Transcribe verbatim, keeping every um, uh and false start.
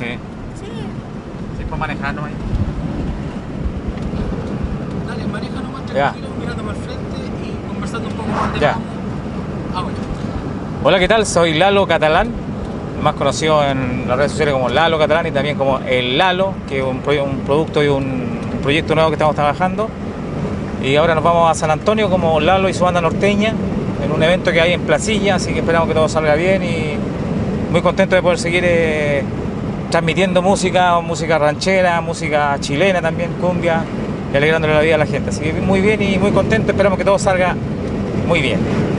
Sí. Sí. Sí, pues manejar nomás. Dale, maneja nomás Ya. tranquilo, mirando para el frente y conversando un poco con Ya. Ah, bueno. Hola, ¿qué tal? Soy Lalo Catalán, más conocido en las redes sociales como Lalo Catalán y también como El Lalo, que es un, pro- un producto y un, un proyecto nuevo que estamos trabajando. Y ahora nos vamos a San Antonio como Lalo y su banda norteña, en un evento que hay en Placilla, así que esperamos que todo salga bien y muy contento de poder seguir eh, transmitiendo música, música ranchera, música chilena también, cumbia, y alegrándole la vida a la gente. Así que muy bien y muy contento, esperamos que todo salga muy bien.